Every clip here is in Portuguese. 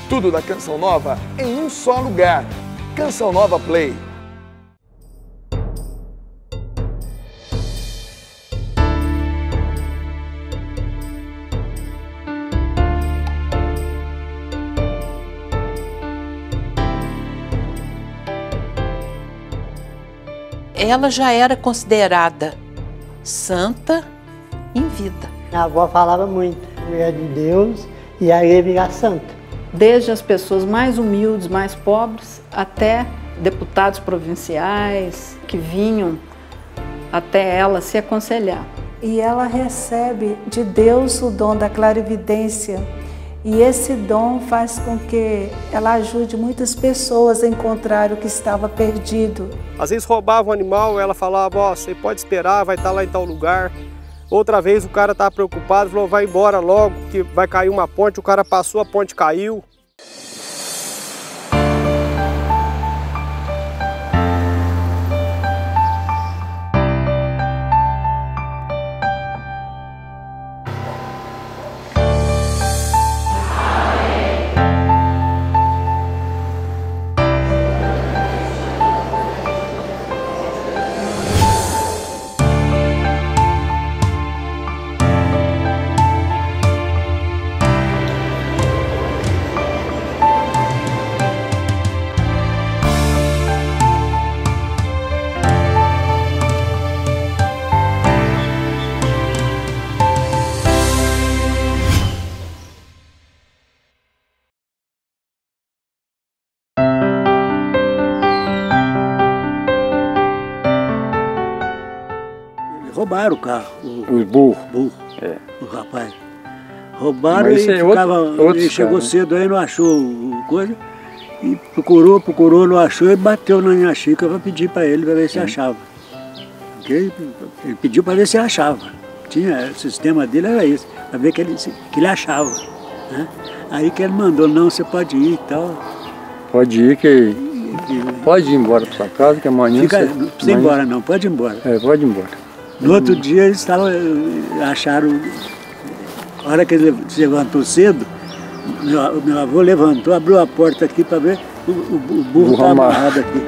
Tudo da Canção Nova em um só lugar. Canção Nova Play. Ela já era considerada santa em vida. Minha avó falava muito, mulher de Deus, e aí ia virar santa. Desde as pessoas mais humildes, mais pobres, até deputados provinciais que vinham até ela se aconselhar. E ela recebe de Deus o dom da clarividência. E esse dom faz com que ela ajude muitas pessoas a encontrar o que estava perdido. Às vezes roubava um animal, ela falava, ó, você pode esperar, vai estar lá em tal lugar. Outra vez o cara estava preocupado, falou, vai embora logo, que vai cair uma ponte. O cara passou, a ponte caiu. Roubaram o carro, Os burros. o rapaz. Roubaram Mas e isso é ficava, outro ele chegou cara, né? cedo aí, não achou coisa. E procurou, não achou e bateu na minha Chica para pedir para ele, para ver se achava. Porque ele pediu para ver se achava. O sistema dele era esse, para ver que ele achava. Né? Aí que ele mandou, não, você pode ir e tal. Pode ir pode ir embora para sua casa, que amanhã Não precisa ir embora não, pode ir embora. Pode ir embora. No outro dia eles acharam, a hora que ele se levantou cedo, meu avô levantou, abriu a porta aqui para ver, o burro estava amarrado aqui.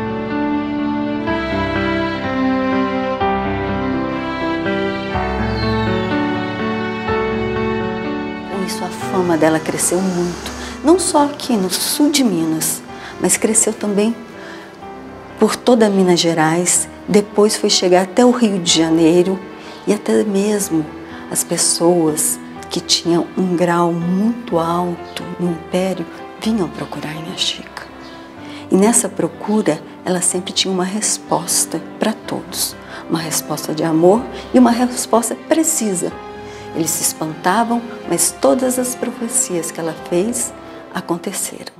Com isso a fama dela cresceu muito, não só aqui no sul de Minas, mas cresceu também por toda Minas Gerais. Depois foi chegar até o Rio de Janeiro e até mesmo as pessoas que tinham um grau muito alto no Império vinham procurar Inha Chica. E nessa procura, ela sempre tinha uma resposta para todos. Uma resposta de amor e uma resposta precisa. Eles se espantavam, mas todas as profecias que ela fez aconteceram.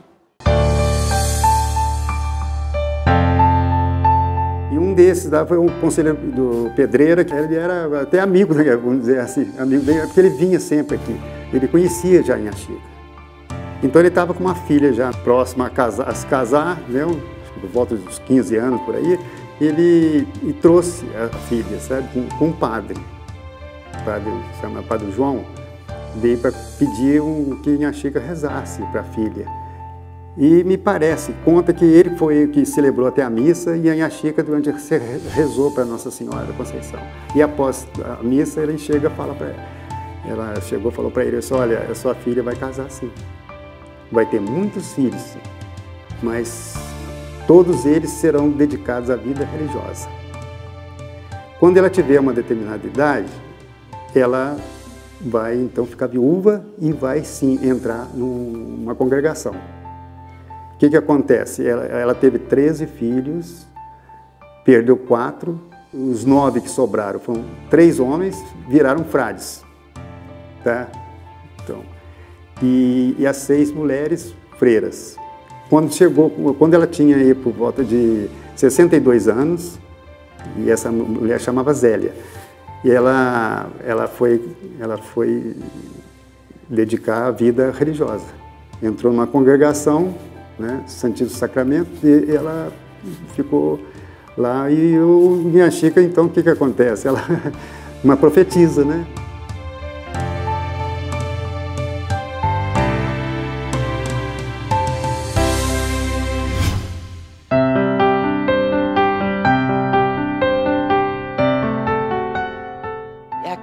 Um desses foi um conselheiro do Pedreira, que ele era até amigo, né, vamos dizer assim, amigo dele, porque ele vinha sempre aqui. Ele conhecia já Inha Chica. Então ele estava com uma filha já próxima a se casar, né, por volta dos 15 anos por aí, e trouxe a filha, sabe, com um padre. O padre se chama Padre João, veio para pedir que Inha Chica rezasse para a filha. E me parece, conta que ele foi o que celebrou até a missa e a Inha Chica durante rezou para Nossa Senhora da Conceição. E após a missa ele chega e fala para ela. Ela chegou e falou para ele, olha, a sua filha vai casar sim. Vai ter muitos filhos, sim, mas todos eles serão dedicados à vida religiosa. Quando ela tiver uma determinada idade, ela vai então ficar viúva e vai sim entrar numa congregação. O que acontece? Ela teve 13 filhos, perdeu 4, os 9 que sobraram foram 3 homens, viraram frades, tá? Então, e as 6 mulheres, freiras. Quando ela tinha aí por volta de 62 anos, e essa mulher chamava Zélia, e ela foi dedicar a vida religiosa. Entrou numa congregação, né, Santíssimo Sacramento, e ela ficou lá. E Inha Chica, então, o que acontece? Ela uma profetisa, né?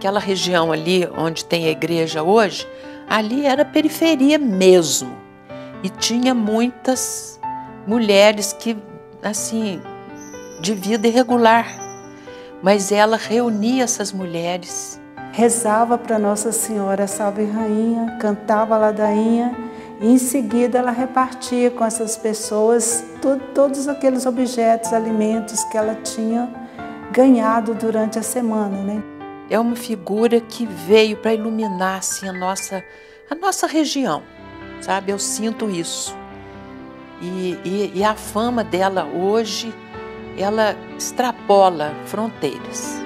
aquela região ali onde tem a igreja hoje, ali era periferia mesmo. E tinha muitas mulheres que, assim, de vida irregular. Mas ela reunia essas mulheres. Rezava para Nossa Senhora Salve Rainha, cantava a ladainha e em seguida ela repartia com essas pessoas todos aqueles objetos, alimentos que ela tinha ganhado durante a semana, né? É uma figura que veio para iluminar assim, a nossa região, sabe? Eu sinto isso. E a fama dela hoje, ela extrapola fronteiras.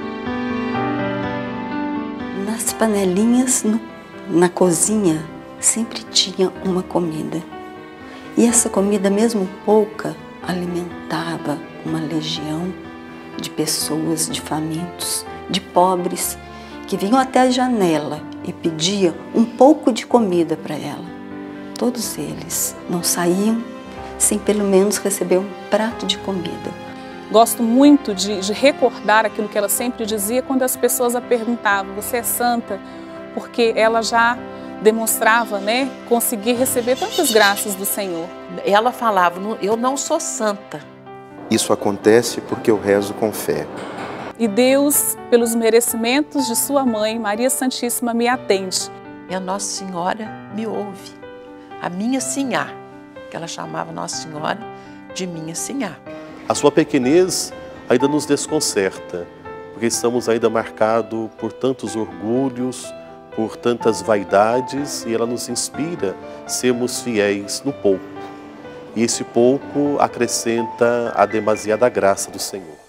Nas panelinhas, na cozinha, sempre tinha uma comida. E essa comida, mesmo pouca, alimentava uma legião de pessoas, de famintos, de pobres, que vinham até a janela e pediam um pouco de comida para ela. Todos eles não saíam sem pelo menos receber um prato de comida. Gosto muito de recordar aquilo que ela sempre dizia quando as pessoas a perguntavam: você é santa? Porque ela já demonstrava, né, conseguir receber tantas graças do Senhor. Ela falava: eu não sou santa. Isso acontece porque eu rezo com fé. E Deus, pelos merecimentos de sua mãe, Maria Santíssima, me atende. E a Nossa Senhora me ouve. A minha Sinhá, que ela chamava Nossa Senhora de minha Sinhá. A sua pequenez ainda nos desconcerta, porque estamos ainda marcados por tantos orgulhos, por tantas vaidades, e ela nos inspira a sermos fiéis no pouco. E esse pouco acrescenta a demasiada graça do Senhor.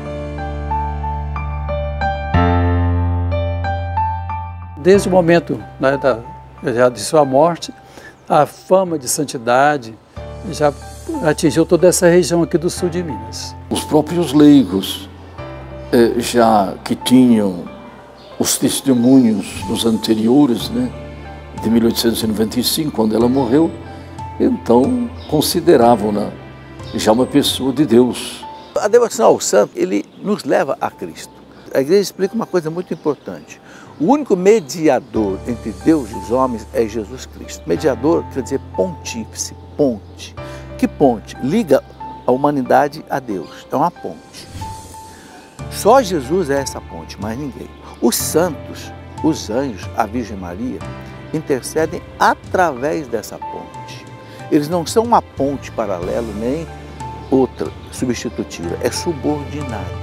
Desde o momento, né, já de sua morte, a fama de santidade já atingiu toda essa região aqui do sul de Minas. Os próprios leigos, já que tinham os testemunhos dos anteriores, né, de 1895, quando ela morreu, então consideravam-na já uma pessoa de Deus. A devoção ao santo, ele nos leva a Cristo. A igreja explica uma coisa muito importante. O único mediador entre Deus e os homens é Jesus Cristo. Mediador quer dizer pontífice, ponte. Que ponte? Liga a humanidade a Deus. É uma ponte. Só Jesus é essa ponte, mais ninguém. Os santos, os anjos, a Virgem Maria, intercedem através dessa ponte. Eles não são uma ponte paralela, nem outra substitutiva. É subordinada.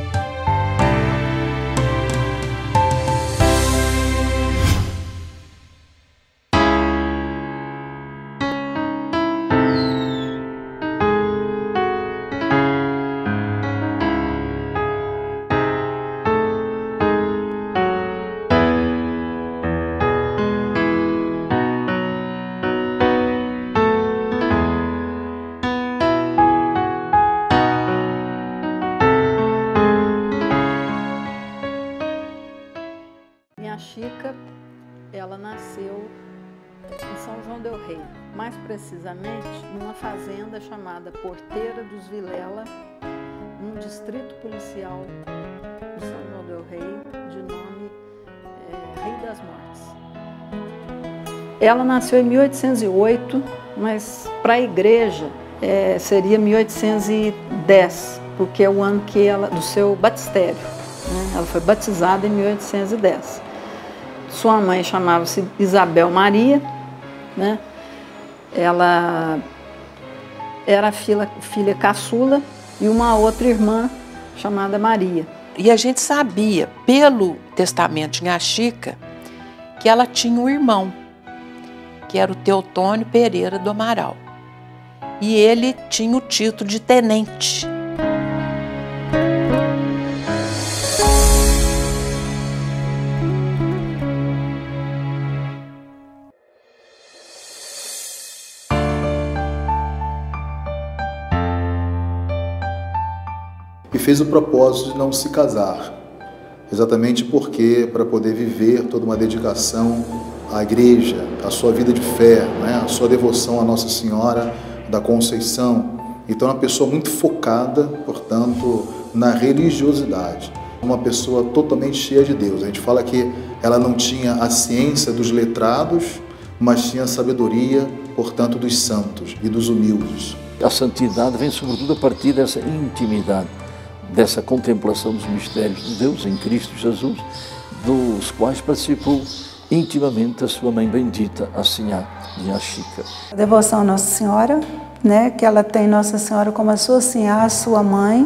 Chica, ela nasceu em São João del Rei, mais precisamente numa fazenda chamada Porteira dos Vilela, num distrito policial de São João del Rei, de nome Rio das Mortes. Ela nasceu em 1808, mas para a igreja seria 1810, porque é o ano que do seu batistério, né? Ela foi batizada em 1810. Sua mãe chamava-se Isabel Maria, né? Ela era filha caçula e uma outra irmã chamada Maria. E a gente sabia, pelo testamento de Inha Chica, que ela tinha um irmão, que era o Teotônio Pereira do Amaral. E ele tinha o título de tenente. E fez o propósito de não se casar, exatamente porque, para poder viver toda uma dedicação à igreja, a sua vida de fé, né? A sua devoção à Nossa Senhora da Conceição. Então, é uma pessoa muito focada, portanto, na religiosidade. Uma pessoa totalmente cheia de Deus. A gente fala que ela não tinha a ciência dos letrados, mas tinha a sabedoria, portanto, dos santos e dos humildes. A santidade vem sobretudo a partir dessa intimidade, dessa contemplação dos mistérios de Deus em Cristo Jesus, dos quais participou intimamente a sua mãe bendita, a Sinhá Chica. A devoção à Nossa Senhora, né, que ela tem Nossa Senhora como a sua Sinhá, a sua mãe.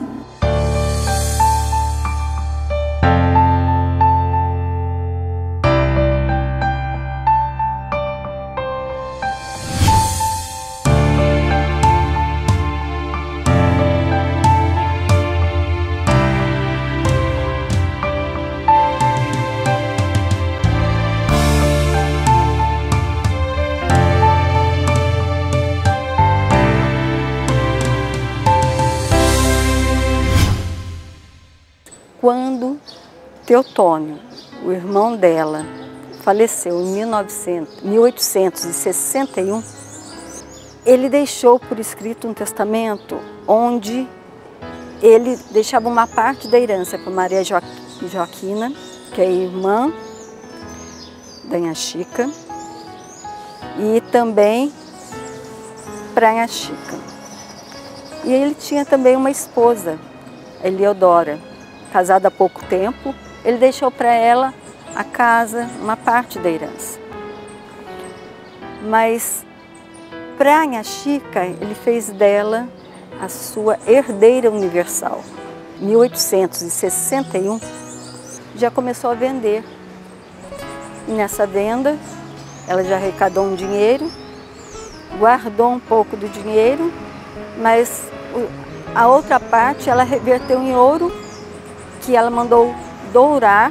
Quando Teotônio, o irmão dela, faleceu em 1861, ele deixou por escrito um testamento onde ele deixava uma parte da herança para Maria Joaquina, que é irmã da Nha Chica, e também para Nha Chica. E ele tinha também uma esposa, Eliodora, casada há pouco tempo. Ele deixou para ela a casa, uma parte da herança. Mas para Nha Chica, ele fez dela a sua herdeira universal. Em 1861, já começou a vender. E nessa venda, ela já arrecadou um dinheiro, guardou um pouco do dinheiro, mas a outra parte ela reverteu em ouro, que ela mandou dourar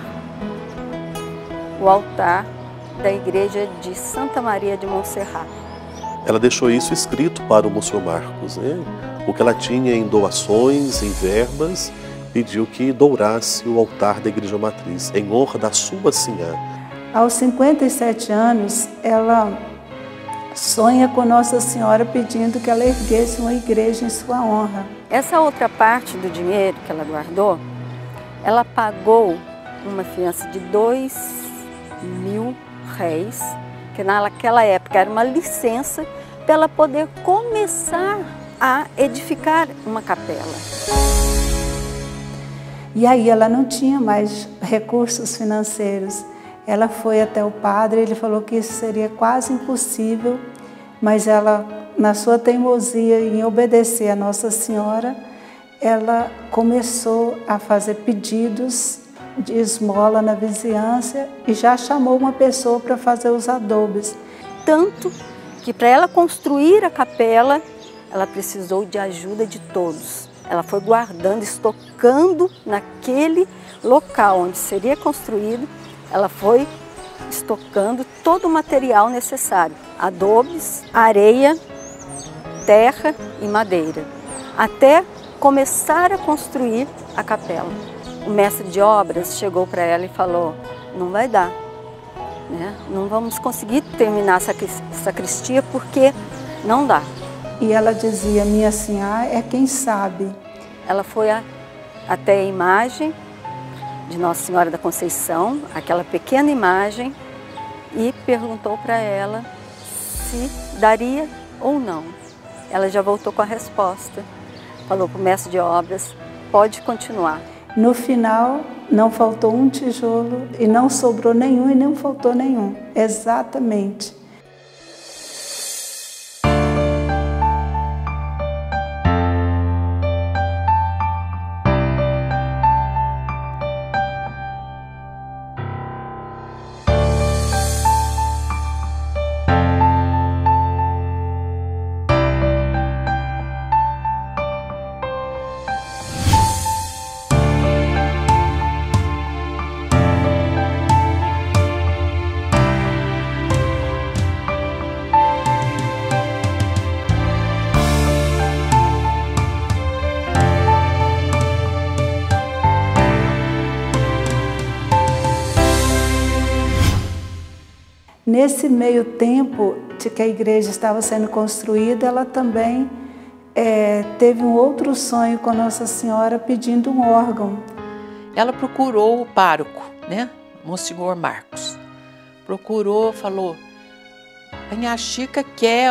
o altar da igreja de Santa Maria de Montserrat. Ela deixou isso escrito para o Monsenhor Marcos, né? O que ela tinha em doações, em verbas, pediu que dourasse o altar da igreja matriz, em honra da sua Sinhá. Aos 57 anos, ela sonha com Nossa Senhora pedindo que ela erguesse uma igreja em sua honra. Essa outra parte do dinheiro que ela guardou, ela pagou uma fiança de 2.000 réis, que naquela época era uma licença para ela poder começar a edificar uma capela. E aí ela não tinha mais recursos financeiros. Ela foi até o padre, ele falou que isso seria quase impossível, mas ela, na sua teimosia em obedecer a Nossa Senhora, ela começou a fazer pedidos de esmola na vizinhança e já chamou uma pessoa para fazer os adobes. Tanto que para ela construir a capela, ela precisou de ajuda de todos. Ela foi guardando, estocando naquele local onde seria construído, ela foi estocando todo o material necessário, adobes, areia, terra e madeira, até começar a construir a capela. O mestre de obras chegou para ela e falou: não vai dar, né? Não vamos conseguir terminar essa sacristia porque não dá. E ela dizia: minha Sinhá é quem sabe. Ela foi até a imagem de Nossa Senhora da Conceição, aquela pequena imagem, e perguntou para ela se daria ou não. Ela já voltou com a resposta. Falou para o mestre de obras: pode continuar. No final, não faltou um tijolo e não sobrou nenhum e não faltou nenhum. Exatamente. Nesse meio tempo de que a igreja estava sendo construída, ela também teve um outro sonho com Nossa Senhora pedindo um órgão. ela procurou o pároco, né? Monsenhor Marcos. Procurou, falou, a Nhá Chica quer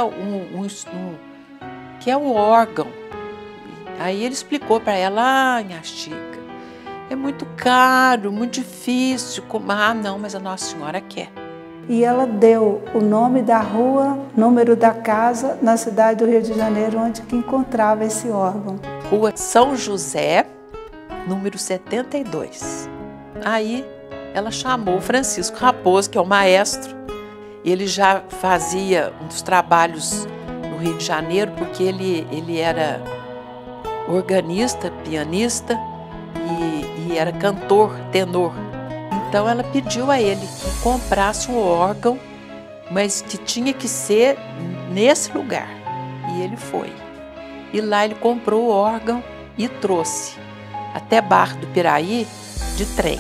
um órgão. Aí ele explicou para ela, Nhá Chica, é muito caro, muito difícil. Ah, não, mas a Nossa Senhora quer. E ela deu o nome da rua, número da casa, na cidade do Rio de Janeiro, onde que encontrava esse órgão. Rua São José, número 72. Aí ela chamou o Francisco Raposo, que é o maestro. Ele já fazia um dos trabalhos no Rio de Janeiro, porque ele era organista, pianista e era cantor, tenor. Então ela pediu a ele que comprasse um órgão, mas que tinha que ser nesse lugar. E ele foi. E lá ele comprou o órgão e trouxe até Barra do Piraí de trem.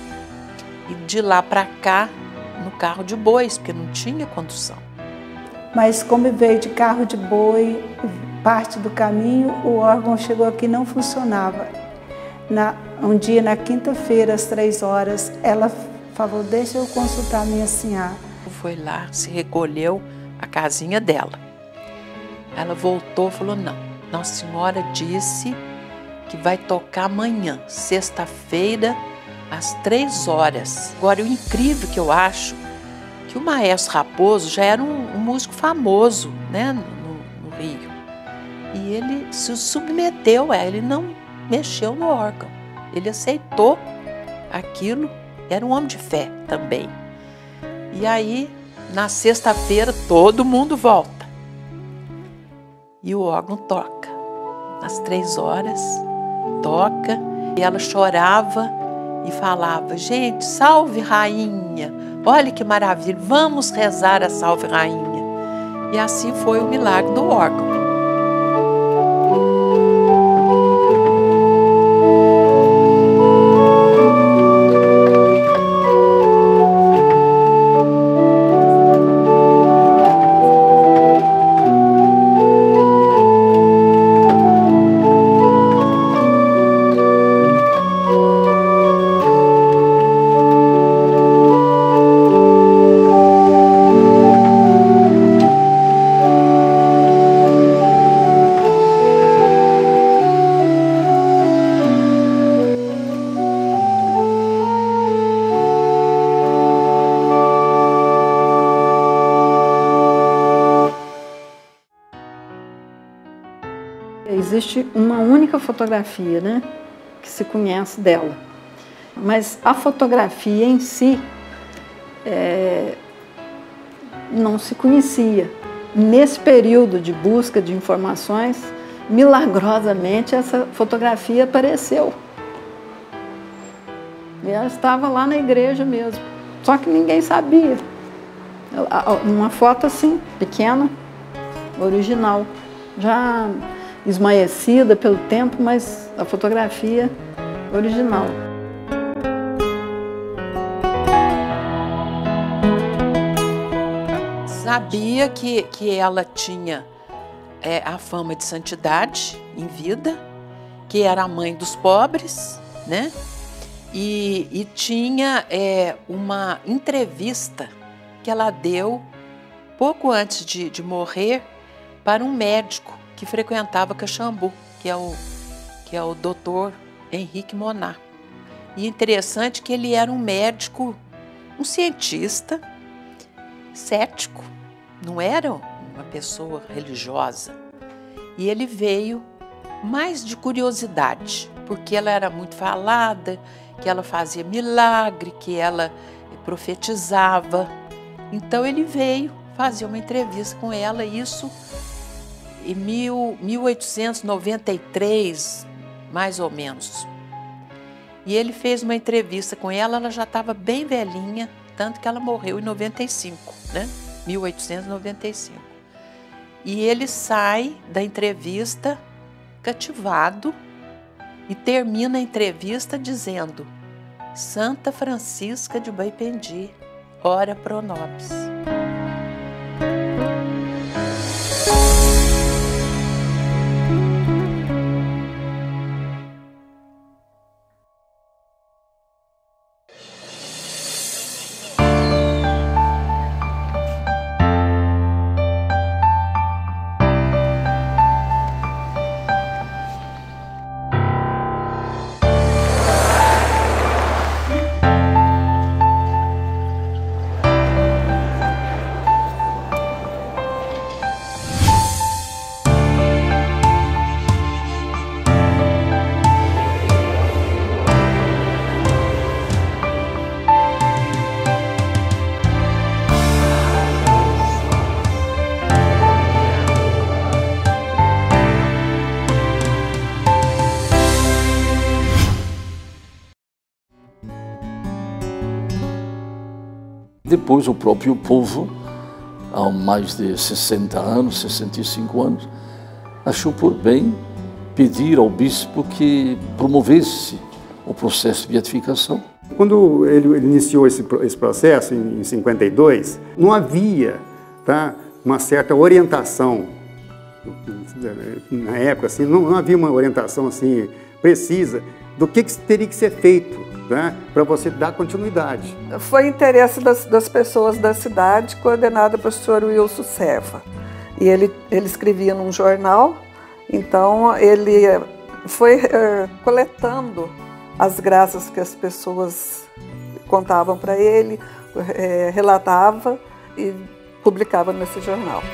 E de lá para cá, no carro de bois, porque não tinha condução. Mas como veio de carro de boi, parte do caminho, o órgão chegou aqui e não funcionava. Um dia, na quinta-feira, às 3 horas, ela falou, deixa eu consultar minha senhora. Foi lá, se recolheu à casinha dela. Ela voltou e falou, não, Nossa Senhora disse que vai tocar amanhã, sexta-feira, às 3 horas. Agora, o incrível que eu acho, que o maestro Raposo já era um músico famoso, né, no Rio. E ele se submeteu a ele, não mexeu no órgão. Ele aceitou aquilo, era um homem de fé também. E aí, na sexta-feira, todo mundo volta. E o órgão toca. Às 3 horas, toca. E ela chorava e falava, gente, salve rainha, olha que maravilha, vamos rezar a salve rainha. E assim foi o milagre do órgão. Existe uma única fotografia, né, que se conhece dela. Mas a fotografia em si não se conhecia. Nesse período de busca de informações, milagrosamente essa fotografia apareceu. E ela estava lá na igreja mesmo, só que ninguém sabia. Uma foto assim, pequena, original, já esmaecida pelo tempo, mas a fotografia original. Sabia que ela tinha a fama de santidade em vida, que era a mãe dos pobres, né? E tinha uma entrevista que ela deu pouco antes de morrer para um médico que frequentava Caxambu, que é o doutor Henrique Monar. E interessante que ele era um médico, um cientista, cético, não era uma pessoa religiosa. E ele veio mais de curiosidade, porque ela era muito falada, que ela fazia milagre, que ela profetizava. Então ele veio fazer uma entrevista com ela, isso em 1893, mais ou menos. E ele fez uma entrevista com ela, ela já estava bem velhinha, tanto que ela morreu em 95, né? 1895. E ele sai da entrevista cativado e termina a entrevista dizendo: Santa Francisca de Baipendi, ora pro nobis. Depois o próprio povo, há mais de 60 anos, 65 anos, achou por bem pedir ao bispo que promovesse o processo de beatificação. Quando ele iniciou esse processo, em 52, não havia, tá, uma certa orientação, na época, assim, não havia uma orientação assim, precisa do que teria que ser feito, né, para você dar continuidade. Foi interesse das pessoas da cidade, coordenada pelo professor Wilson Serva. E ele escrevia num jornal, então ele foi coletando as graças que as pessoas contavam para ele, relatava e publicava nesse jornal.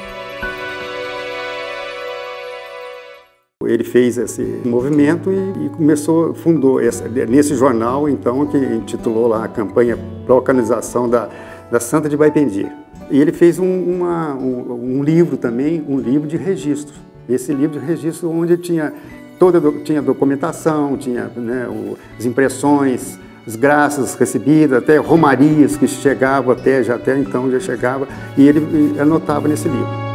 Ele fez esse movimento e fundou nesse jornal, então, que intitulou lá a campanha para a canonização da Santa de Baipendi. E ele fez um livro também, um livro de registros. Esse livro de registro onde tinha documentação, tinha, né, as impressões, as graças recebidas, até romarias que chegavam até então já chegava, e ele anotava nesse livro.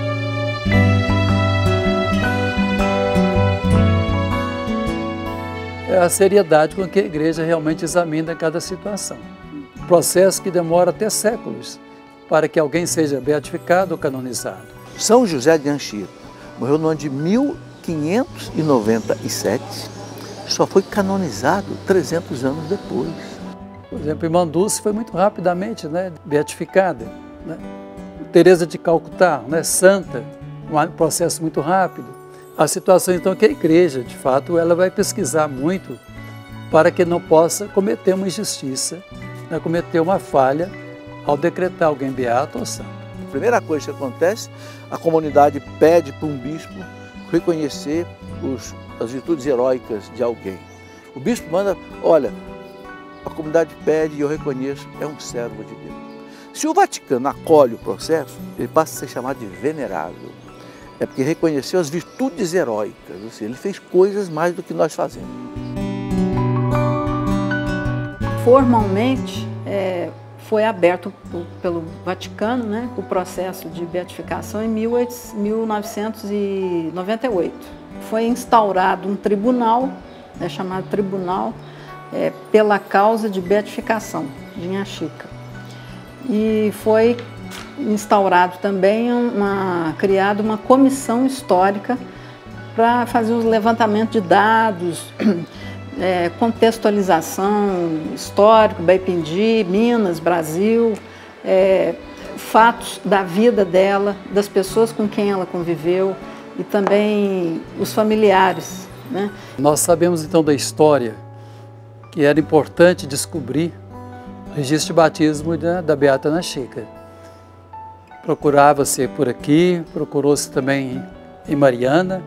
É a seriedade com que a igreja realmente examina cada situação. Um processo que demora até séculos para que alguém seja beatificado ou canonizado. São José de Anchieta morreu no ano de 1597, só foi canonizado 300 anos depois. Por exemplo, Irmã Dulce foi muito rapidamente, né, beatificada. Né? Teresa de Calcutá, né, santa, um processo muito rápido. A situação, então, que a igreja, de fato, ela vai pesquisar muito para que não possa cometer uma injustiça, né, cometer uma falha ao decretar alguém beato ou santo. A primeira coisa que acontece, a comunidade pede para um bispo reconhecer as virtudes heróicas de alguém. O bispo manda, olha, a comunidade pede e eu reconheço, é um servo de Deus. Se o Vaticano acolhe o processo, ele passa a ser chamado de venerável. É porque reconheceu as virtudes heróicas, ou seja, ele fez coisas mais do que nós fazemos. Formalmente, foi aberto pelo Vaticano, né, o processo de beatificação em 1998. Foi instaurado um tribunal, chamado Tribunal pela Causa de Beatificação de Inha Chica. E foi instaurado também, criada uma comissão histórica para fazer o levantamento de dados, contextualização histórica, Baipendi, Minas, Brasil, fatos da vida dela, das pessoas com quem ela conviveu e também os familiares. Né? Nós sabemos então da história que era importante descobrir o registro de batismo da Beata Inha Chica. Procurava-se por aqui, procurou-se também em Mariana,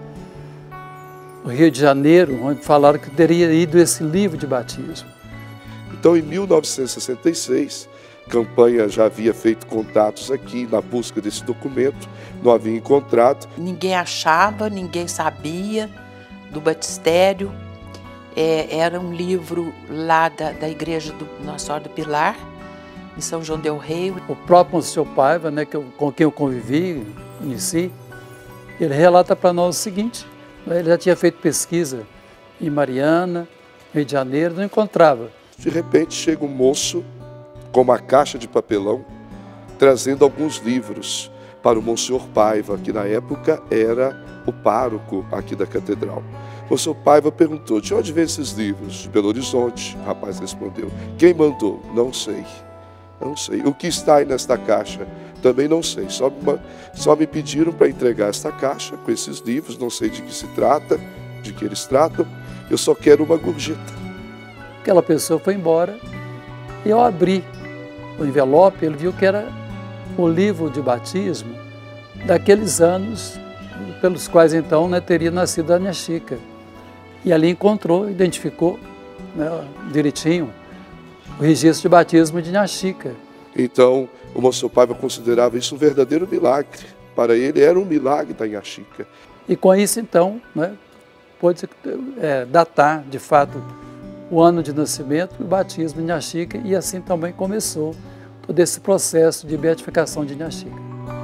no Rio de Janeiro, onde falaram que teria ido esse livro de batismo. Então, em 1966, a campanha já havia feito contatos aqui na busca desse documento, não havia encontrado. Ninguém achava, ninguém sabia do batistério. Era um livro lá da igreja do Nossa Senhora do Pilar, em São João del Rei. O próprio Monsenhor Paiva, né, com quem eu convivi, conheci, ele relata para nós o seguinte: ele já tinha feito pesquisa em Mariana, Rio de Janeiro, não encontrava. De repente chega um moço com uma caixa de papelão, trazendo alguns livros para o Monsenhor Paiva, que na época era o pároco aqui da catedral. O Monsenhor Paiva perguntou: de onde vem esses livros? De Belo Horizonte. O rapaz respondeu: quem mandou? Não sei. Não sei. O que está aí nesta caixa? Também não sei. Só me pediram para entregar esta caixa com esses livros. Não sei de que se trata, de que eles tratam. Eu só quero uma gorjeta. Aquela pessoa foi embora e ao abrir o envelope, ele viu que era o livro de batismo daqueles anos pelos quais então, né, teria nascido a Inha Chica. E ali encontrou, identificou, né, direitinho o registro de batismo de Inha Chica. Então, o Monsenhor Paiva considerava isso um verdadeiro milagre. Para ele era um milagre da Inha Chica. E com isso, então, né, pôde datar, de fato, o ano de nascimento e o batismo de Inha Chica, e assim também começou desse processo de beatificação de Inha Chica.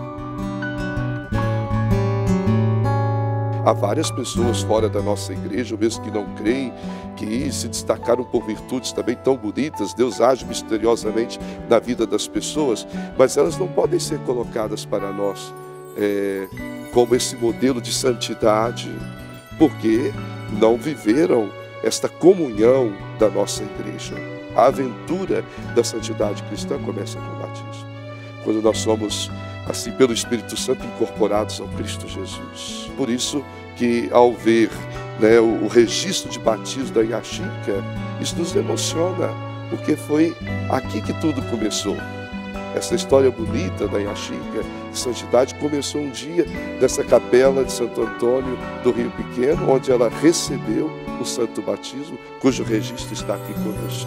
Há várias pessoas fora da nossa igreja, mesmo que não creem, que se destacaram por virtudes também tão bonitas. Deus age misteriosamente na vida das pessoas, mas elas não podem ser colocadas para nós como esse modelo de santidade, porque não viveram esta comunhão da nossa igreja. A aventura da santidade cristã começa com o batismo, quando nós somos, assim, pelo Espírito Santo, incorporados ao Cristo Jesus. Por isso que, ao ver, né, o registro de batismo da Inha Chica, isso nos emociona, porque foi aqui que tudo começou. Essa história bonita da Inha Chica de santidade começou um dia nessa capela de Santo Antônio do Rio Pequeno, onde ela recebeu o santo batismo, cujo registro está aqui conosco.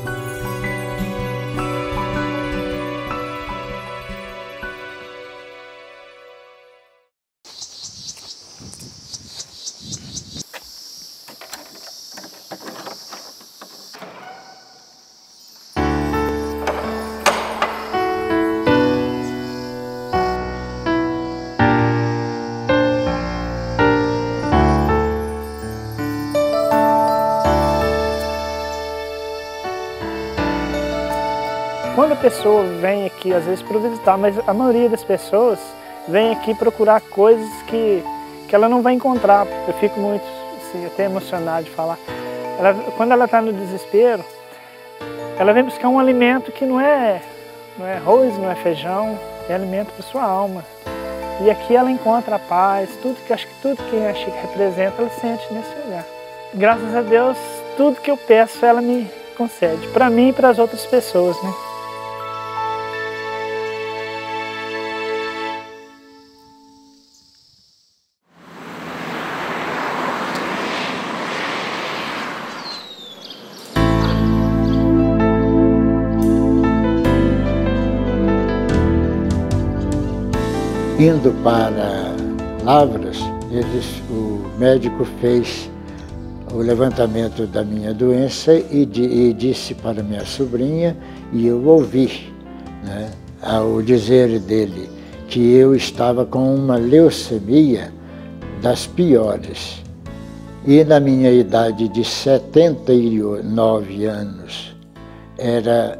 Quando a pessoa vem aqui, às vezes para visitar, mas a maioria das pessoas vem aqui procurar coisas que ela não vai encontrar. Eu fico muito, assim, até emocionado de falar. Quando ela está no desespero, ela vem buscar um alimento que não é arroz, não é feijão, é alimento para sua alma. E aqui ela encontra a paz, acho que tudo que a Chica representa, ela sente nesse lugar. Graças a Deus, tudo que eu peço, ela me concede, para mim e para as outras pessoas, né? Indo para Lavras, o médico fez o levantamento da minha doença e disse para minha sobrinha, e eu ouvi, né, ao dizer dele que eu estava com uma leucemia das piores. E na minha idade de 79 anos, era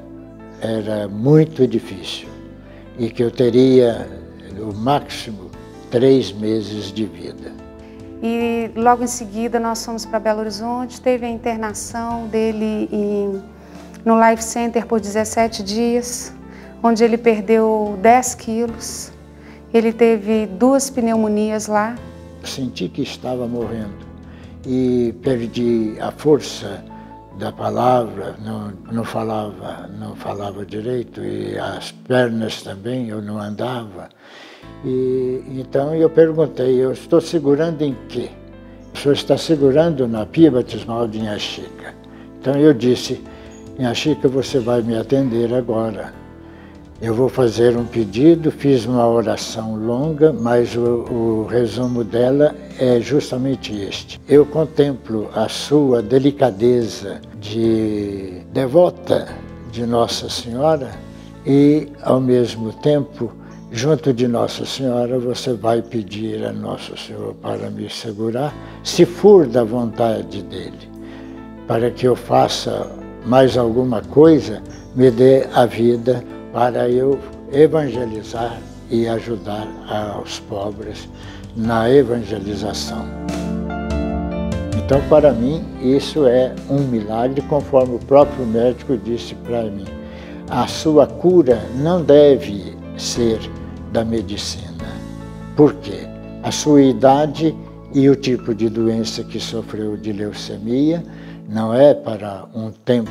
muito difícil, e que eu teria o máximo 3 meses de vida. E logo em seguida nós fomos para Belo Horizonte, teve a internação dele no Life Center por 17 dias, onde ele perdeu 10 quilos. Ele teve 2 pneumonias lá. Senti que estava morrendo e perdi a força da palavra, não falava direito, e as pernas também, eu não andava. E então eu perguntei, eu estou segurando em quê? O senhor está segurando na pia batismal de Inha Chica. Então eu disse, Inha Chica, você vai me atender agora. Eu vou fazer um pedido, fiz uma oração longa, mas o resumo dela é justamente este. Eu contemplo a sua delicadeza de devota de Nossa Senhora e, ao mesmo tempo, junto de Nossa Senhora, você vai pedir a Nosso Senhor para me segurar, se for da vontade dEle, para que eu faça mais alguma coisa, me dê a vida para eu evangelizar e ajudar aos pobres na evangelização. Então, para mim, isso é um milagre, conforme o próprio médico disse para mim. A sua cura não deve ser da medicina. Por quê? A sua idade e o tipo de doença que sofreu de leucemia não é para um tempo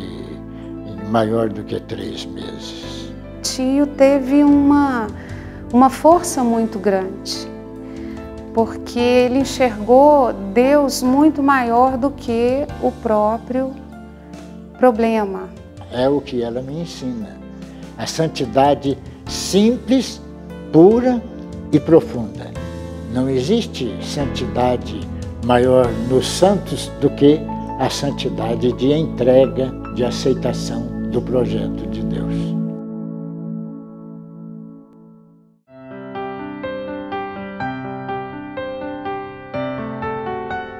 maior do que 3 meses. Tio teve uma força muito grande, porque ele enxergou Deus muito maior do que o próprio problema. É o que ela me ensina. A santidade simples, pura e profunda. Não existe santidade maior nos santos do que a santidade de entrega, de aceitação do projeto de Deus.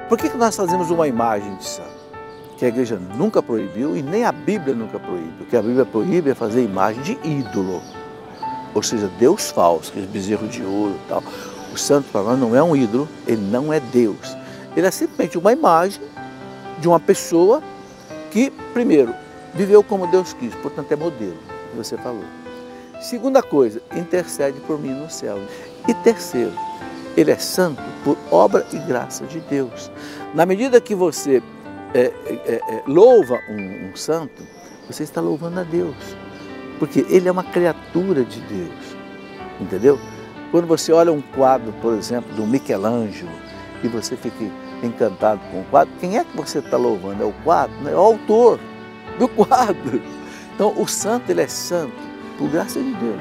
Por que nós fazemos uma imagem de santo? Que a igreja nunca proibiu e nem a Bíblia nunca proíbe. O que a Bíblia proíbe é fazer imagem de ídolo. Ou seja, Deus falso, aquele bezerro de ouro e tal. O santo para nós não é um ídolo, ele não é Deus. Ele é simplesmente uma imagem de uma pessoa que, primeiro, viveu como Deus quis, portanto é modelo, que você falou. Segunda coisa, intercede por mim no céu. E terceiro, ele é santo por obra e graça de Deus. Na medida que você louva um santo, você está louvando a Deus. Porque ele é uma criatura de Deus, entendeu? Quando você olha um quadro, por exemplo, do Michelangelo, e você fica encantado com o quadro, quem é que você está louvando? É o quadro? Não, é o autor do quadro. Então, o santo, ele é santo por graça de Deus.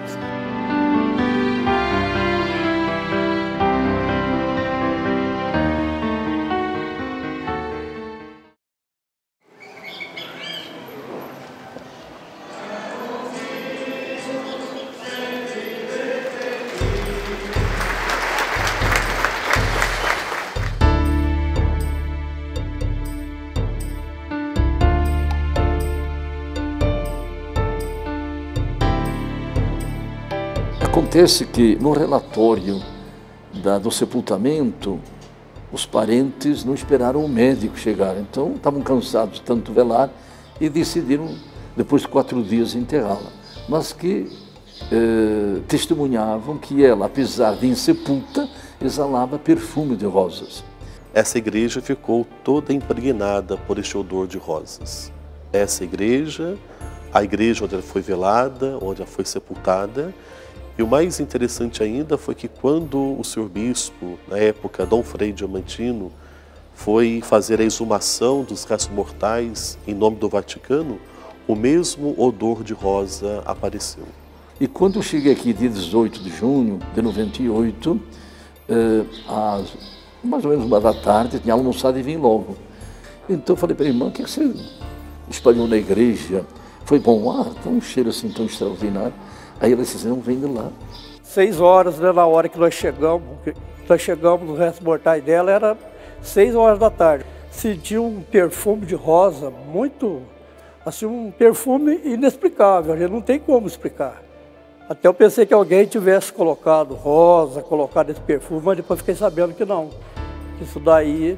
Acontece que no relatório do sepultamento, os parentes não esperaram o médico chegar, então estavam cansados de tanto velar e decidiram, depois de 4 dias, enterrá-la. Mas que testemunhavam que ela, apesar de insepulta, exalava perfume de rosas. Essa igreja ficou toda impregnada por este odor de rosas. Essa igreja, a igreja onde ela foi velada, onde ela foi sepultada. E o mais interessante ainda foi que quando o senhor bispo, na época Dom Frei Diamantino, foi fazer a exumação dos restos mortais em nome do Vaticano, o mesmo odor de rosa apareceu. E quando eu cheguei aqui, dia 18 de junho de 98, às mais ou menos 1 da tarde, tinha almoçado e vim logo. Então eu falei para a irmã, o que você espalhou na igreja? Foi bom, tem um cheiro assim tão extraordinário. Aí ela disse, não, vem de lá. 6 horas, né, na hora que nós chegamos nos restos mortais dela, era 6 horas da tarde. Senti um perfume de rosa muito, assim, um perfume inexplicável, a gente não tem como explicar. Até eu pensei que alguém tivesse colocado rosa, colocado esse perfume, mas depois fiquei sabendo que não. Isso daí,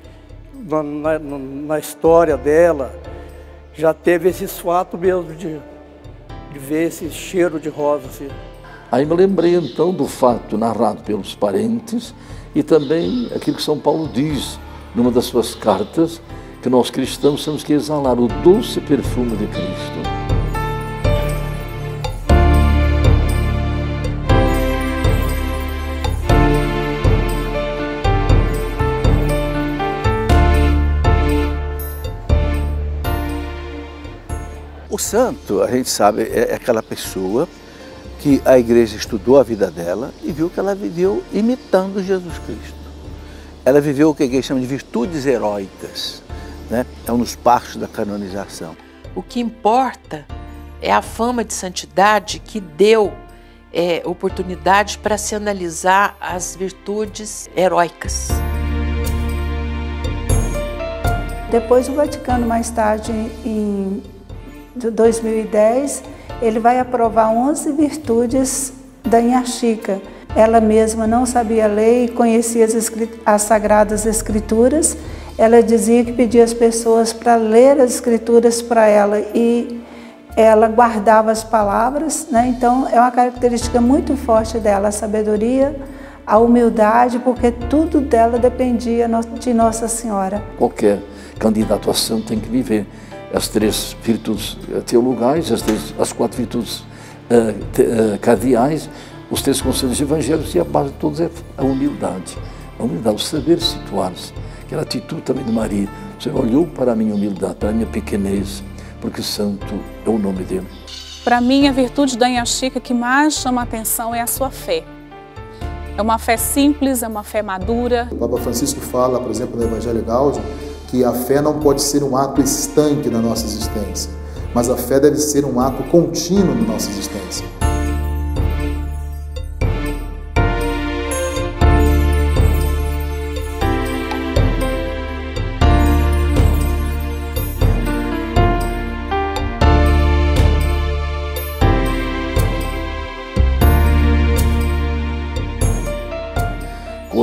na história dela, já teve esse fato mesmo de ver esse cheiro de rosa. Assim. Aí me lembrei então do fato narrado pelos parentes e também aquilo que São Paulo diz numa das suas cartas, que nós cristãos temos que exalar o doce perfume de Cristo. O santo, a gente sabe, é aquela pessoa que a igreja estudou a vida dela e viu que ela viveu imitando Jesus Cristo. Ela viveu o que a igreja chama de virtudes heróicas, né? É um dos passos da canonização. O que importa é a fama de santidade que deu oportunidade para se analisar as virtudes heróicas. Depois o Vaticano, mais tarde, em 2010, ele vai aprovar 11 virtudes da Inha Chica. Ela mesma não sabia ler e conhecia as Sagradas Escrituras. Ela dizia que pedia às pessoas para ler as Escrituras para ela e ela guardava as palavras, né? Então é uma característica muito forte dela, a sabedoria, a humildade, porque tudo dela dependia de Nossa Senhora. Qualquer candidato a santo tem que viver as 3 virtudes teologais, as 4 virtudes cardeais, os 3 conselhos evangélicos, e a base de todos é a humildade. A humildade, o saber situar-se. Aquela atitude também de Maria. Você olhou para a minha humildade, para a minha pequenez, porque santo é o nome dele. Para mim, a virtude da Inha Chica que mais chama a atenção é a sua fé. É uma fé simples, é uma fé madura. O Papa Francisco fala, por exemplo, no Evangelho Gaudium, que a fé não pode ser um ato estanque na nossa existência, mas a fé deve ser um ato contínuo na nossa existência.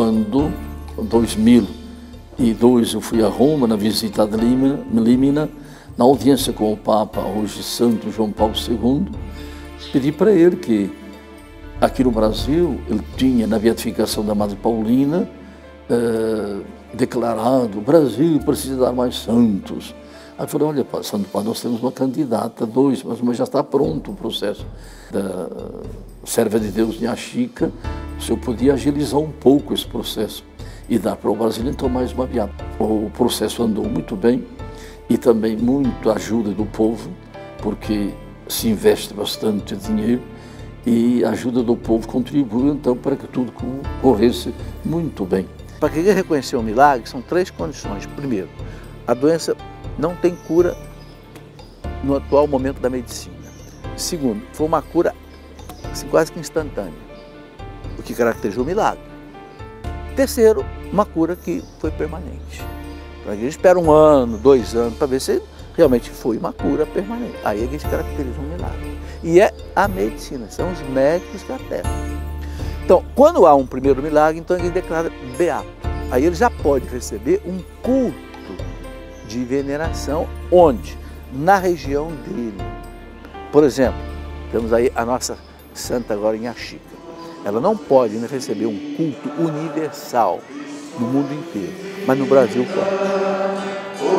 quando, em 2002, eu fui a Roma na visita ad limina, na audiência com o Papa, hoje Santo João Paulo II, pedi para ele que aqui no Brasil, ele tinha na beatificação da Madre Paulina declarado: o Brasil precisa dar mais santos. Aí eu falei: olha, Santo Padre, nós temos uma candidata, mas já está pronto o processo da Serva de Deus de Chica. O senhor podia agilizar um pouco esse processo e dar para o Brasil então mais uma beata. O processo andou muito bem e também muito ajuda do povo, porque se investe bastante dinheiro e a ajuda do povo contribui então para que tudo corresse muito bem. Para quem reconhecer o milagre, são 3 condições. Primeiro, a doença não tem cura no atual momento da medicina. Segundo, foi uma cura assim, quase que instantânea, o que caracterizou o milagre. Terceiro, uma cura que foi permanente. Então, a gente espera 1 ano, 2 anos, para ver se realmente foi uma cura permanente. Aí a gente caracteriza um milagre. E é a medicina, são os médicos que atestam. Então, quando há um primeiro milagre, então ele declara beato. Aí ele já pode receber um culto de veneração, onde? Na região dele. Por exemplo, temos aí a nossa santa agora em Chica. Ela não pode ainda receber um culto universal no mundo inteiro, mas no Brasil pode.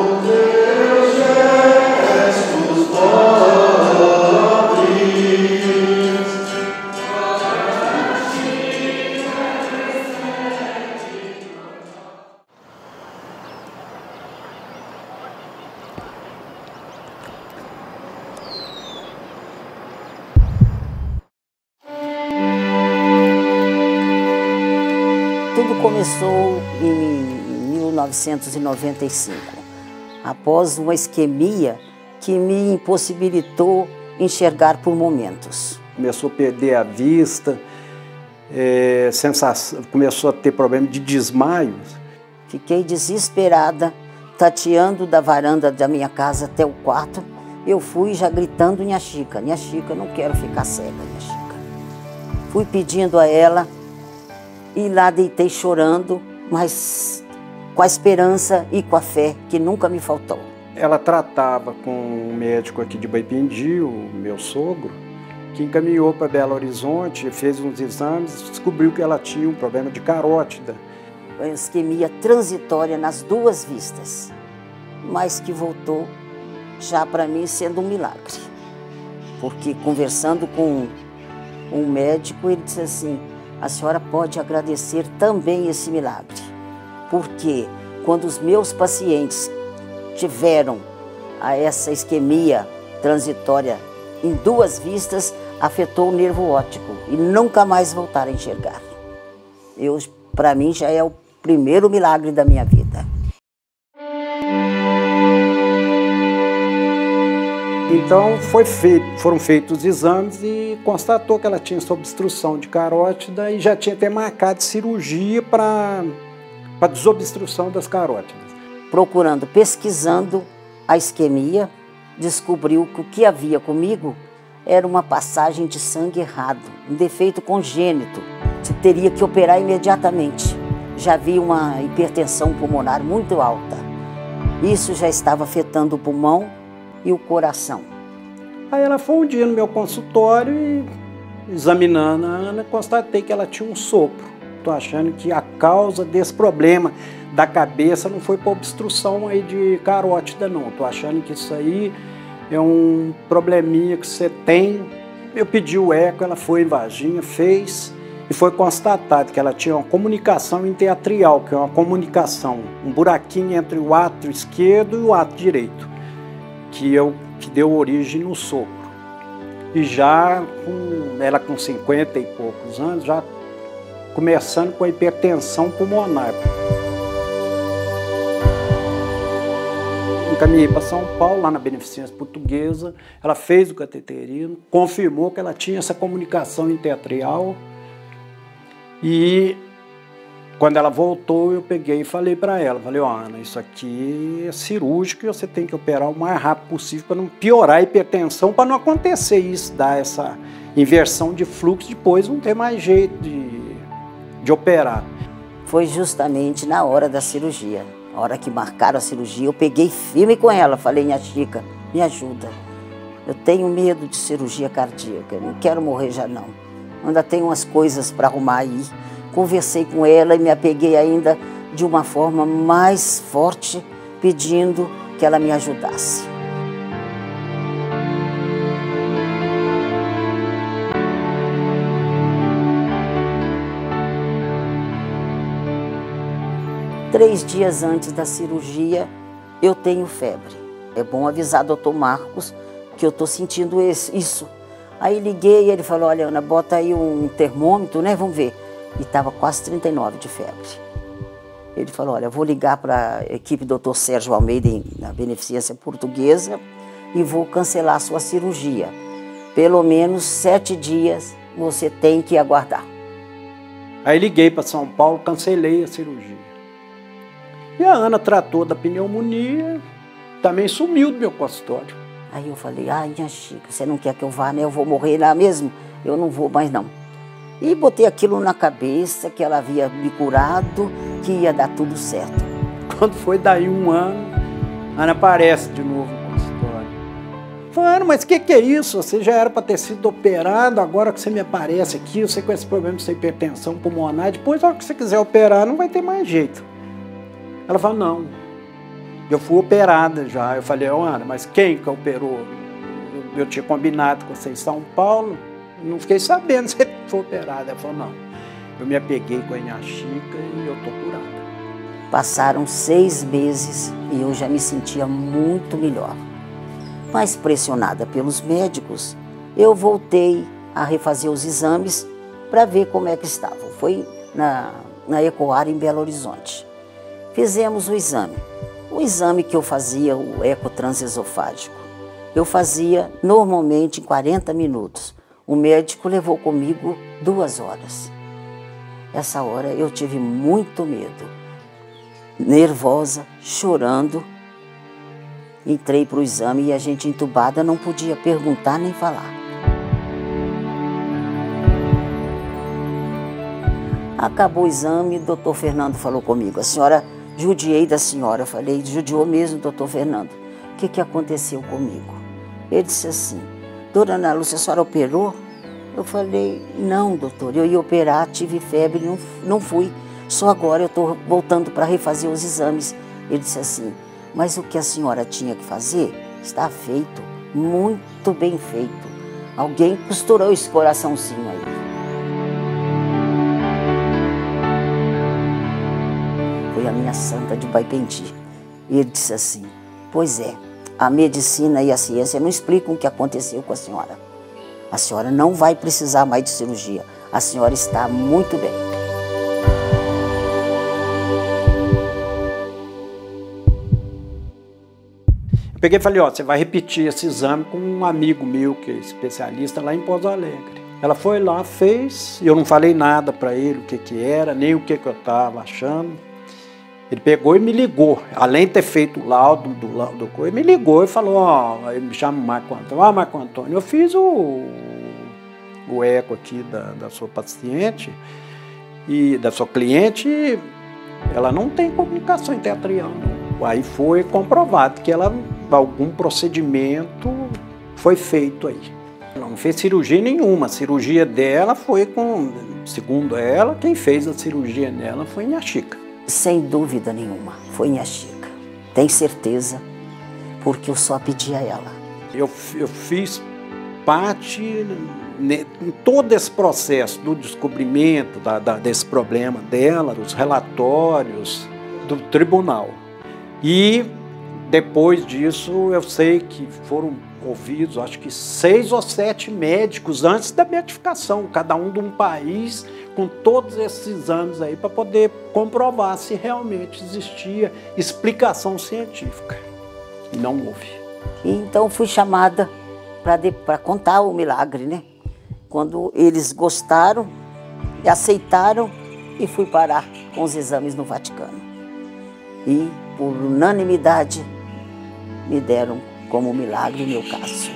Tudo começou em 1995, após uma isquemia que me impossibilitou enxergar por momentos. Começou a perder a vista, começou a ter problema de desmaio. Fiquei desesperada, tateando da varanda da minha casa até o quarto. Eu fui já gritando: Nha Chica, não quero ficar cega, Nha Chica. Fui pedindo a ela e lá deitei chorando, mas com a esperança e com a fé que nunca me faltou. Ela tratava com um médico aqui de Baipendi, o meu sogro, que encaminhou para Belo Horizonte, fez uns exames, descobriu que ela tinha um problema de carótida. Uma isquemia transitória nas 2 vistas, mas que voltou já para mim sendo um milagre. Porque conversando com um médico, ele disse assim: a senhora pode agradecer também esse milagre, porque quando os meus pacientes tiveram essa isquemia transitória em 2 vistas, afetou o nervo óptico e nunca mais voltaram a enxergar. Para mim, já é o primeiro milagre da minha vida. Então foram feitos os exames e constatou que ela tinha essa obstrução de carótida e já tinha até marcado cirurgia para desobstrução das carótidas. Procurando, pesquisando a isquemia, descobriu que o que havia comigo era uma passagem de sangue errado, um defeito congênito, que teria que operar imediatamente. Já havia uma hipertensão pulmonar muito alta. Isso já estava afetando o pulmão e o coração. Aí ela foi um dia no meu consultório e, examinando a Ana, constatei que ela tinha um sopro. Estou achando que a causa desse problema da cabeça não foi por obstrução aí de carótida, não. Estou achando que isso aí é um probleminha que você tem. Eu pedi o eco, ela foi em Varginha, fez, e foi constatado que ela tinha uma comunicação interatrial, que é uma comunicação, um buraquinho entre o átrio esquerdo e o átrio direito, que deu origem no sopro. E já ela com 50 e poucos anos, já começando com a hipertensão pulmonar. Encaminhei para São Paulo, lá na Beneficência Portuguesa, ela fez o cateterismo, confirmou que ela tinha essa comunicação interatrial e quando ela voltou, eu peguei e falei para ela, ó, Ana, isso aqui é cirúrgico e você tem que operar o mais rápido possível para não piorar a hipertensão, para não acontecer isso, dar essa inversão de fluxo, depois não ter mais jeito de operar. foi justamente na hora da cirurgia. A hora que marcaram a cirurgia, eu peguei firme com ela. Falei, minha Chica, me ajuda. Eu tenho medo de cirurgia cardíaca, eu não quero morrer já não. Ainda tenho umas coisas para arrumar aí. Conversei com ela e me apeguei ainda de uma forma mais forte, pedindo que ela me ajudasse. Três dias antes da cirurgia, eu tenho febre. É bom avisar o doutor Marcos que eu estou sentindo isso. Aí liguei e ele falou, olha, Ana, bota aí um termômetro, né? Vamos ver. E estava quase 39 de febre. Ele falou, olha, eu vou ligar para a equipe do Dr. Sérgio Almeida, na Beneficência Portuguesa, e vou cancelar a sua cirurgia. Pelo menos 7 dias você tem que aguardar. Aí liguei para São Paulo, cancelei a cirurgia. E a Ana tratou da pneumonia, também sumiu do meu consultório. Aí eu falei, ai, minha Chica, você não quer que eu vá, né? Eu vou morrer lá mesmo? Eu não vou mais não. E botei aquilo na cabeça, que ela havia me curado, que ia dar tudo certo. Quando foi daí um ano, a Ana aparece de novo no consultório. Falei, Ana, mas o que é isso? Você já era para ter sido operado, agora que você me aparece aqui, eu sei com esse problema de hipertensão pulmonar, depois, na hora que você quiser operar, não vai ter mais jeito. Ela falou, não, eu fui operada já. Eu falei, Ana, mas quem que operou? Eu tinha combinado com você em São Paulo, não fiquei sabendo se foi operada. Ela falou, não, eu me apeguei com a minha Chica e eu estou curada. Passaram 6 meses e eu já me sentia muito melhor. Mas pressionada pelos médicos, eu voltei a refazer os exames para ver como é que estava. Foi na Ecoar em Belo Horizonte. Fizemos o exame. O exame que eu fazia, o ecotransesofágico, eu fazia normalmente em 40 minutos. O médico levou comigo 2 horas. Essa hora eu tive muito medo, nervosa, chorando. Entrei para o exame e a gente entubada não podia perguntar nem falar. Acabou o exame, o doutor Fernando falou comigo, a senhora... Judiei da senhora. Eu falei, judiou mesmo, doutor Fernando. O que aconteceu comigo? Ele disse assim, dona Ana Lúcia, a senhora operou? Eu falei, não, doutor, eu ia operar, tive febre, não fui. Só agora eu estou voltando para refazer os exames. Ele disse assim, mas o que a senhora tinha que fazer está feito, muito bem feito. Alguém costurou esse coraçãozinho aí. Foi a minha santa de Baipendi. E ele disse assim, pois é, a medicina e a ciência não explicam o que aconteceu com a senhora. A senhora não vai precisar mais de cirurgia. A senhora está muito bem. Eu peguei e falei, ó, você vai repetir esse exame com um amigo meu que é especialista lá em Pouso Alegre. Ela foi lá, fez, eu não falei nada para ele o que era, nem o que eu estava achando. Ele pegou e me ligou, além de ter feito o laudo ele me ligou e falou, ó, ele me chama Marco Antônio. Ah, Marco Antônio, eu fiz o eco aqui da sua paciente e da sua cliente, ela não tem comunicação inteatrial, não. Aí foi comprovado que algum procedimento foi feito aí. Ela não fez cirurgia nenhuma, a cirurgia dela foi segundo ela, quem fez a cirurgia nela foi minha Chica. Sem dúvida nenhuma, foi minha Chica. Tenho certeza, porque eu só pedi a ela. Eu fiz parte em todo esse processo do descobrimento desse problema dela, dos relatórios do tribunal. E depois disso, eu sei que foram ouvidos, acho que 6 ou 7 médicos antes da beatificação, cada um de um país, com todos esses exames aí, para poder comprovar se realmente existia explicação científica. E não houve. E então fui chamada para contar o milagre, né? Quando eles gostaram, aceitaram, e fui parar com os exames no Vaticano. E, por unanimidade, me deram como milagre o meu caso.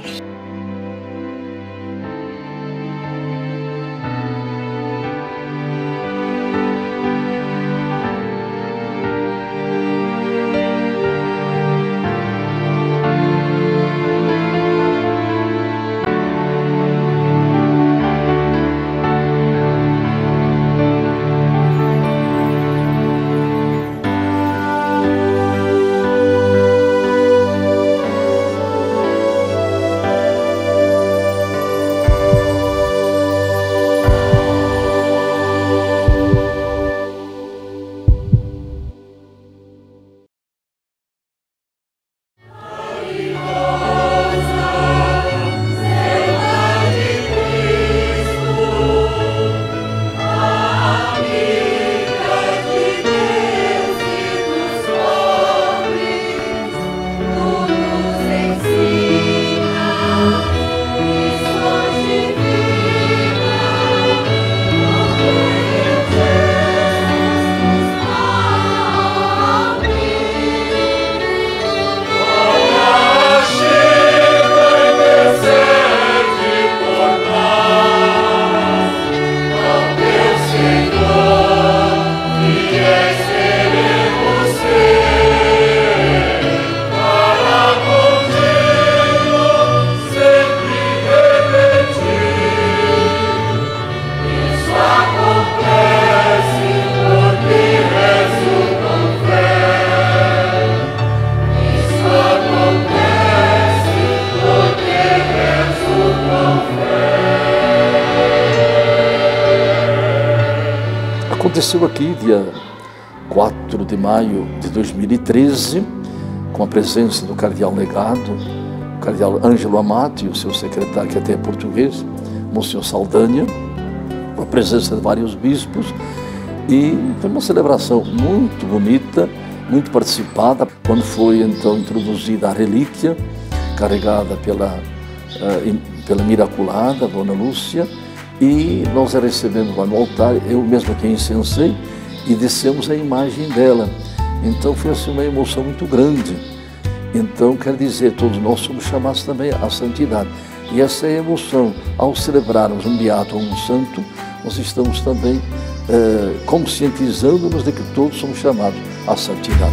aconteceu aqui, dia 4 de maio de 2013, com a presença do cardeal legado, o cardeal Ângelo Amato e o seu secretário, que até é português, Monsenhor Saldanha, com a presença de vários bispos, e foi uma celebração muito bonita, muito participada, quando foi então introduzida a relíquia, carregada pela Miraculada, Dona Lúcia, e nós a recebemos lá no altar, eu mesmo que incensei, e descemos a imagem dela. Então foi assim uma emoção muito grande. Então quer dizer, todos nós somos chamados também à santidade. E essa é a emoção. Ao celebrarmos um beato ou um santo, nós estamos também conscientizando-nos de que todos somos chamados à santidade.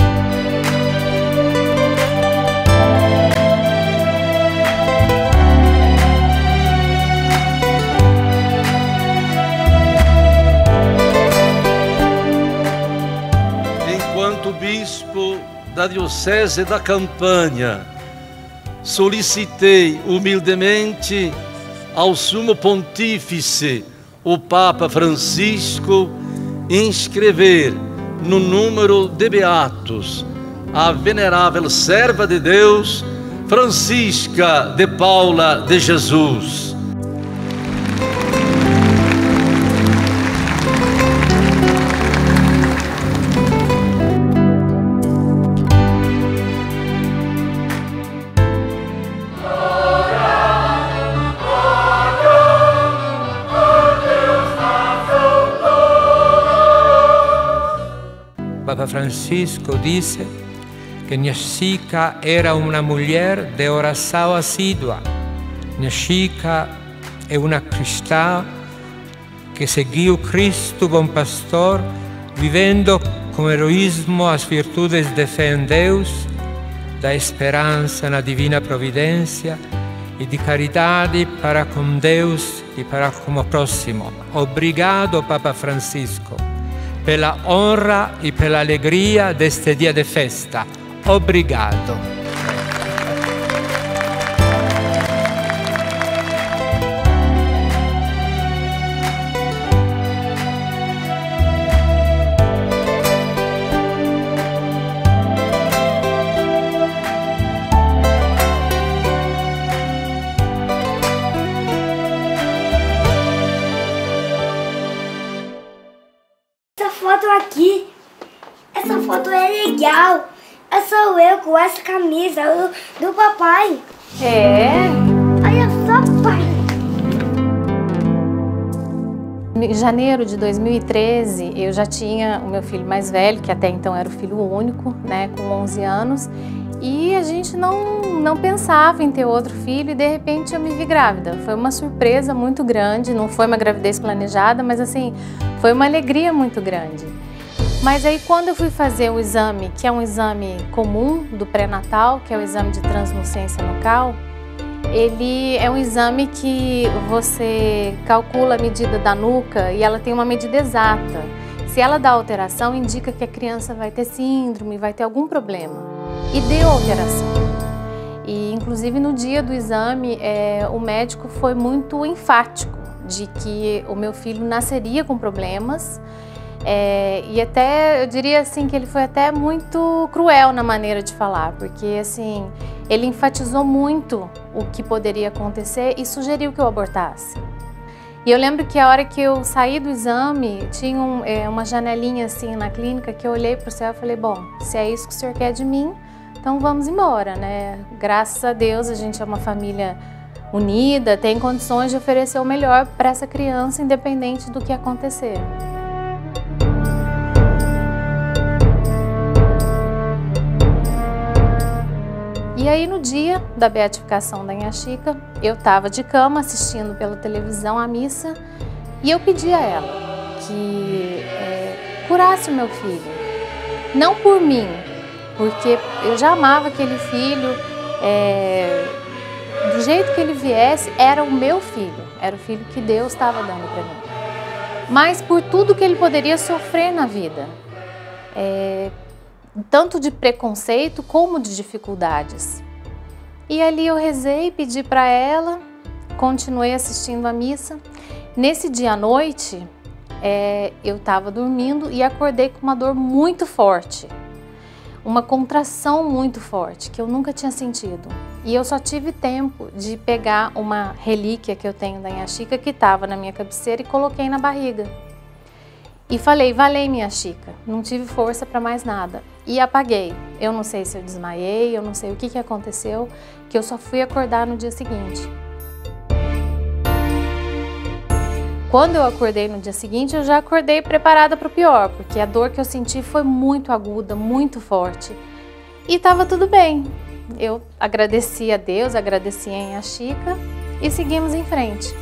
Enquanto bispo da Diocese da Campanha, solicitei humildemente ao Sumo Pontífice, o Papa Francisco, inscrever no número de beatos a venerável serva de Deus, Francisca de Paula de Jesus. Papa Francisco disse que minha Chica era uma mulher de oração assídua. Minha Chica é uma cristã que seguiu Cristo Bom Pastor, vivendo com heroísmo as virtudes de fé em Deus, da esperança na divina providência e de caridade para com Deus e para com o próximo. Obrigado, Papa Francisco, pela honra e pela alegria deste dia de festa. Obrigado. Essa foto é legal. Sou eu com essa camisa do papai. É? Olha só, pai. Em janeiro de 2013, eu já tinha o meu filho mais velho, que até então era o filho único, né, com 11 anos. E a gente não pensava em ter outro filho e de repente eu me vi grávida. Foi uma surpresa muito grande, não foi uma gravidez planejada, mas assim, foi uma alegria muito grande. Mas aí quando eu fui fazer o exame, que é um exame comum do pré-natal, que é o exame de translucência nucal, ele é um exame que você calcula a medida da nuca e ela tem uma medida exata. Se ela dá alteração, indica que a criança vai ter síndrome, vai ter algum problema. E deu alteração. E inclusive no dia do exame, o médico foi muito enfático de que o meu filho nasceria com problemas. E até, eu diria assim, que ele foi até muito cruel na maneira de falar, porque assim, ele enfatizou muito o que poderia acontecer e sugeriu que eu abortasse. E eu lembro que a hora que eu saí do exame, tinha uma janelinha assim na clínica que eu olhei para o céu e falei, bom, se é isso que o senhor quer de mim, então vamos embora, né? Graças a Deus a gente é uma família unida, tem condições de oferecer o melhor para essa criança, independente do que acontecer. E aí no dia da beatificação da Nha Chica, eu estava de cama assistindo pela televisão a missa e eu pedi a ela que curasse o meu filho. Não por mim, porque eu já amava aquele filho, do jeito que ele viesse, era o meu filho, era o filho que Deus estava dando para mim. Mas por tudo que ele poderia sofrer na vida. Tanto de preconceito como de dificuldades. E ali eu rezei, pedi para ela, continuei assistindo a missa. Nesse dia à noite, eu estava dormindo e acordei com uma dor muito forte. Uma contração muito forte, que eu nunca tinha sentido. E eu só tive tempo de pegar uma relíquia que eu tenho da Inha Chica, que estava na minha cabeceira, e coloquei na barriga. E falei, valei minha Chica, não tive força para mais nada. E apaguei. Eu não sei se eu desmaiei, eu não sei o que aconteceu, que eu só fui acordar no dia seguinte. Quando eu acordei no dia seguinte, eu já acordei preparada para o pior, porque a dor que eu senti foi muito aguda, muito forte. E estava tudo bem. Eu agradeci a Deus, agradeci a Inha Chica e seguimos em frente.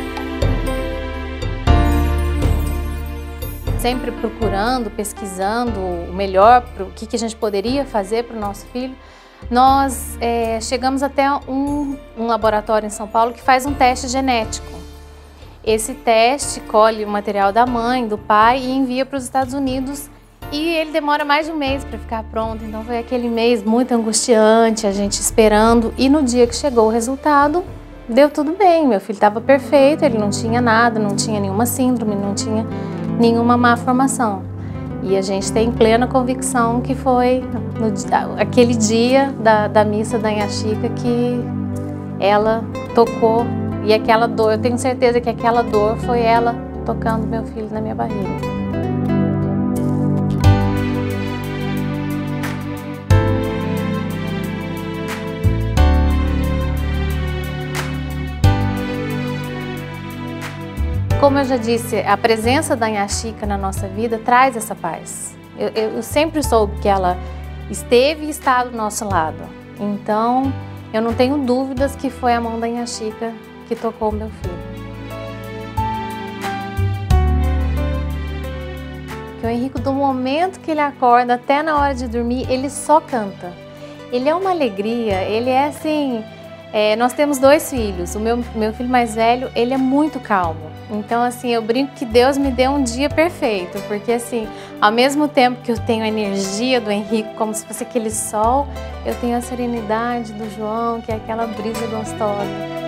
Sempre procurando, pesquisando o melhor, o que a gente poderia fazer para o nosso filho. Nós chegamos até um laboratório em São Paulo que faz um teste genético. Esse teste colhe o material da mãe, do pai e envia para os Estados Unidos, e ele demora mais de um mês para ficar pronto. Então foi aquele mês muito angustiante, a gente esperando, e no dia que chegou o resultado, deu tudo bem. Meu filho estava perfeito, ele não tinha nada, não tinha nenhuma síndrome, não tinha nenhuma má formação. E a gente tem plena convicção que foi aquele dia da missa da Inha Chica que ela tocou. E aquela dor, eu tenho certeza que aquela dor foi ela tocando meu filho na minha barriga. Como eu já disse, a presença da Inha Chica na nossa vida traz essa paz. Eu sempre soube que ela esteve e está do nosso lado. Então, eu não tenho dúvidas que foi a mão da Inha Chica que tocou meu filho. Que o Henrico, do momento que ele acorda até na hora de dormir, ele só canta. Ele é uma alegria, ele é assim... nós temos 2 filhos, o meu filho mais velho, ele é muito calmo. Então, assim, eu brinco que Deus me deu um dia perfeito, porque, assim, ao mesmo tempo que eu tenho a energia do Henrico, como se fosse aquele sol, eu tenho a serenidade do João, que é aquela brisa gostosa.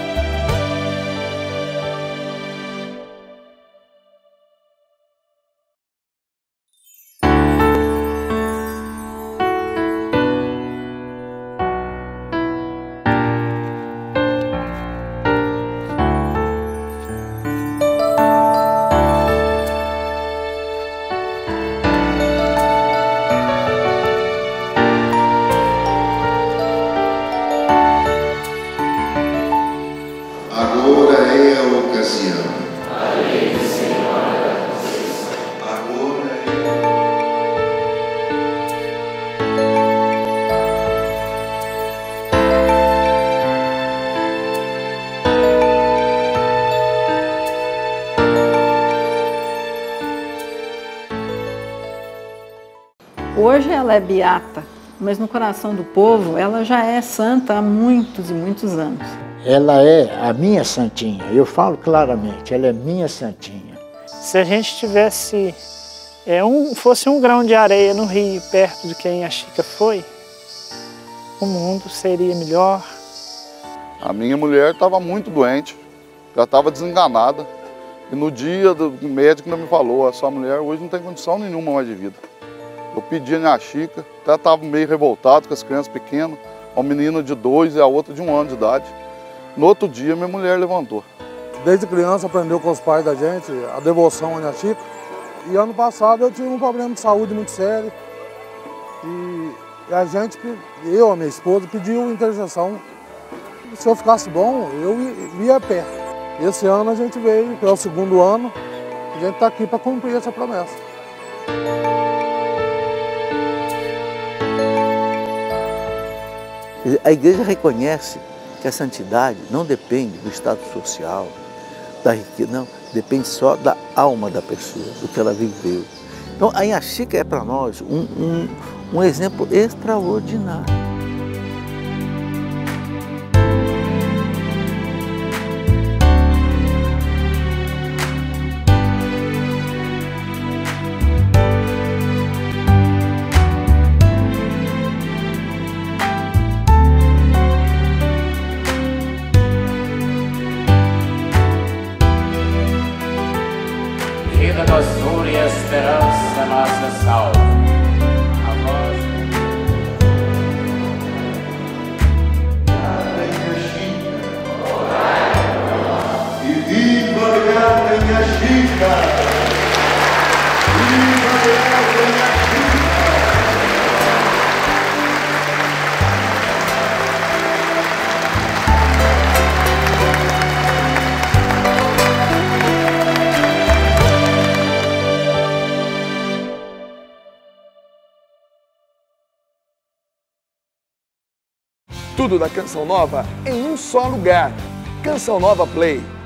Hoje ela é beata, mas no coração do povo ela já é santa há muitos e muitos anos. Ela é a minha santinha, eu falo claramente, ela é minha santinha. Se a gente tivesse, fosse um grão de areia no rio, perto de quem a Chica foi, o mundo seria melhor. A minha mulher estava muito doente, já estava desenganada. E no dia o médico ainda me falou, a sua mulher hoje não tem condição nenhuma mais de vida. Eu pedi a Inha Chica, até estava meio revoltado com as crianças pequenas, uma menina de 2 e a outra de 1 ano de idade. No outro dia, minha mulher levantou. Desde criança aprendeu com os pais da gente a devoção à Inha Chica. E ano passado eu tive um problema de saúde muito sério. E a gente, a minha esposa, pediu intercessão. Se eu ficasse bom, eu ia a pé. Esse ano a gente veio, que é o 2º ano, a gente está aqui para cumprir essa promessa. A igreja reconhece que a santidade não depende do estado social, da riqueza, não, depende só da alma da pessoa, do que ela viveu. Então a Inha Chica é para nós um exemplo extraordinário. Rainha Chica! Viva ela, Rainha Chica! Tudo da Canção Nova em um só lugar. Canção Nova Play.